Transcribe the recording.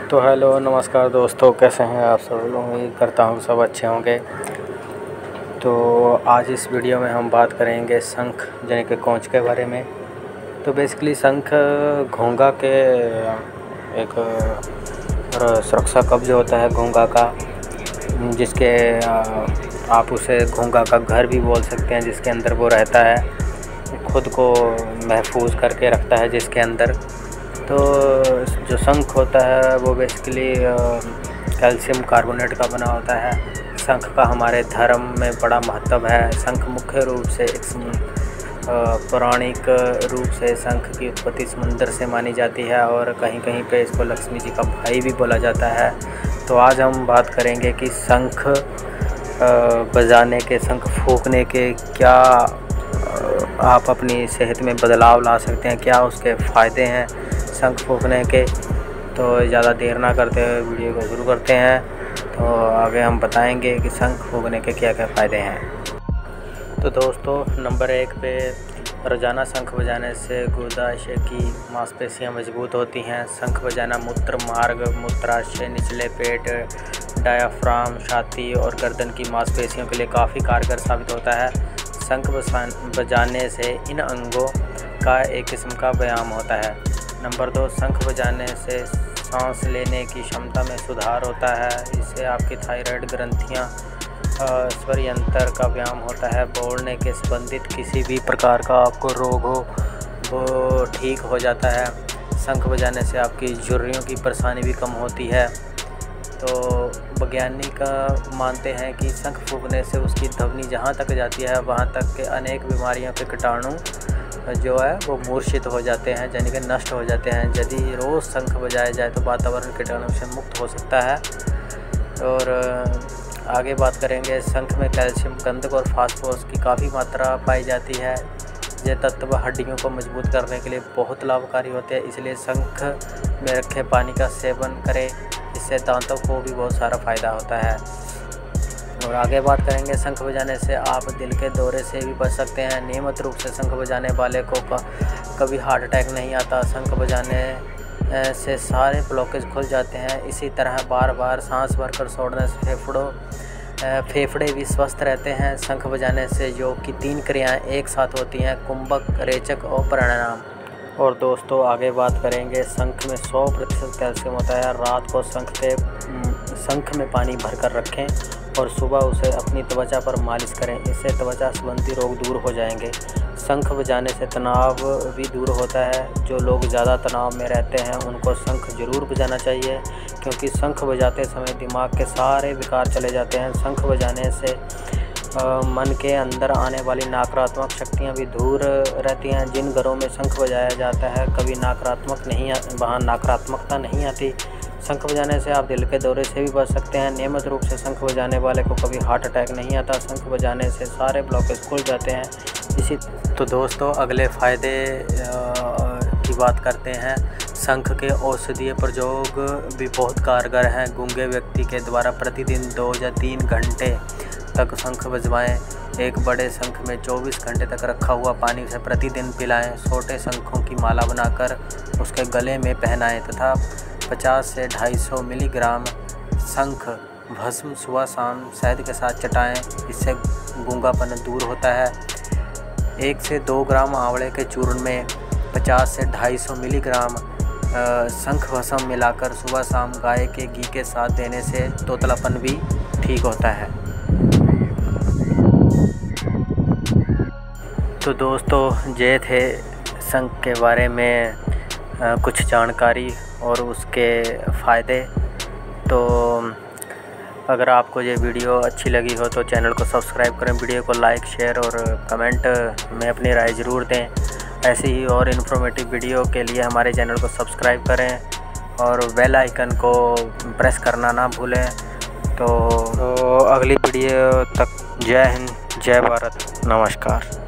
तो हेलो नमस्कार दोस्तों, कैसे हैं आप सब लोग। उम्मीद करता हूँ सब अच्छे होंगे। तो आज इस वीडियो में हम बात करेंगे शंख यानी कि कोंच के बारे में। तो बेसिकली शंख घोंघा के एक सुरक्षा कवच होता है घोंघा का, जिसके आप उसे घोंघा का घर भी बोल सकते हैं, जिसके अंदर वो रहता है, खुद को महफूज करके रखता है जिसके अंदर। तो जो शंख होता है वो बेसिकली कैल्शियम कार्बोनेट का बना होता है। शंख का हमारे धर्म में बड़ा महत्व है। शंख मुख्य रूप से पौराणिक रूप से शंख की उत्पत्ति समुद्र से मानी जाती है और कहीं कहीं पे इसको लक्ष्मी जी का भाई भी बोला जाता है। तो आज हम बात करेंगे कि शंख बजाने के, शंख फूंकने के क्या आप अपनी सेहत में बदलाव ला सकते हैं, क्या उसके फ़ायदे हैं शंख फूंकने के। तो ज़्यादा देर ना करते हुए वीडियो को शुरू करते हैं। तो आगे हम बताएंगे कि शंख फूंकने के क्या क्या फ़ायदे हैं। तो दोस्तों, नंबर 1 पे रोज़ाना शंख बजाने से गुर्दाशय की मांसपेशियां मजबूत होती हैं। शंख बजाना मूत्र मार्ग, मूत्राशय, निचले पेट, डायाफ्राम, छाती और गर्दन की मांसपेशियों के लिए काफ़ी कारगर साबित होता है। शंख बजाने से इन अंगों का एक किस्म का व्यायाम होता है। नंबर 2, शंख बजाने से सांस लेने की क्षमता में सुधार होता है। इससे आपकी थायराइड ग्रंथियां, स्वर यंत्र का व्यायाम होता है। बोलने के संबंधित किसी भी प्रकार का आपको रोग हो वो ठीक हो जाता है। शंख बजाने से आपकी झुर्रियों की परेशानी भी कम होती है। तो वैज्ञानिक मानते हैं कि शंख फूंकने से उसकी ध्वनि जहाँ तक जाती है वहाँ तक के अनेक बीमारियों के कीटाणु जो है वो मूर्छित हो जाते हैं, यानी कि नष्ट हो जाते हैं। यदि रोज़ शंख बजाया जाए तो वातावरण कीटाणु से मुक्त हो सकता है। और आगे बात करेंगे, शंख में कैल्शियम, गंधक और फास्फोरस की काफ़ी मात्रा पाई जाती है। ये तत्व हड्डियों को मजबूत करने के लिए बहुत लाभकारी होते हैं। इसलिए शंख में रखे पानी का सेवन करें, इससे दांतों को भी बहुत सारा फ़ायदा होता है। और आगे बात करेंगे, शंख बजाने से आप दिल के दौरे से भी बच सकते हैं। नियमित रूप से शंख बजाने वाले को कभी हार्ट अटैक नहीं आता। शंख बजाने से सारे ब्लॉकेज खुल जाते हैं। इसी तरह बार बार सांस भरकर छोड़ने से फेफड़े भी स्वस्थ रहते हैं। शंख बजाने से योग की 3 क्रियाएं एक साथ होती हैं: कुंभक, रेचक और प्राणायाम। और दोस्तों, आगे बात करेंगे, शंख में 100% कैल्शियम होता है। रात को शंख में पानी भरकर रखें और सुबह उसे अपनी त्वचा पर मालिश करें। इससे त्वचा संबंधी रोग दूर हो जाएंगे। शंख बजाने से तनाव भी दूर होता है। जो लोग ज़्यादा तनाव में रहते हैं उनको शंख जरूर बजाना चाहिए, क्योंकि शंख बजाते समय दिमाग के सारे विकार चले जाते हैं। शंख बजाने से मन के अंदर आने वाली नकारात्मक शक्तियाँ भी दूर रहती हैं। जिन घरों में शंख बजाया जाता है कभी वहाँ नकारात्मकता नहीं आती। शंख बजाने से आप दिल के दौरे से भी बच सकते हैं। नियमित रूप से शंख बजाने वाले को कभी हार्ट अटैक नहीं आता। शंख बजाने से सारे ब्लॉकेज खुल जाते हैं। तो दोस्तों, अगले फ़ायदे की बात करते हैं। शंख के औषधीय प्रयोग भी बहुत कारगर हैं। गूंगे व्यक्ति के द्वारा प्रतिदिन 2 या 3 घंटे तक शंख बजवाएं। एक बड़े शंख में 24 घंटे तक रखा हुआ पानी उसे प्रतिदिन पिलाएं। छोटे शंखों की माला बनाकर उसके गले में पहनाएं तथा 50 से 250 मिलीग्राम शंख भस्म सुबह शाम शहद के साथ चटाएं। इससे गूंगापन दूर होता है। 1 से 2 ग्राम आंवले के चूर्ण में 50 से 250 मिलीग्राम शंख भस्म मिलाकर सुबह शाम गाय के घी के साथ देने से तोतलापन भी ठीक होता है। तो दोस्तों, ये थे शंख के बारे में कुछ जानकारी और उसके फ़ायदे। तो अगर आपको ये वीडियो अच्छी लगी हो तो चैनल को सब्सक्राइब करें, वीडियो को लाइक, शेयर और कमेंट में अपनी राय ज़रूर दें। ऐसी ही और इन्फॉर्मेटिव वीडियो के लिए हमारे चैनल को सब्सक्राइब करें और बेल आइकन को प्रेस करना ना भूलें। तो अगली वीडियो तक जय हिंद, जय भारत, नमस्कार।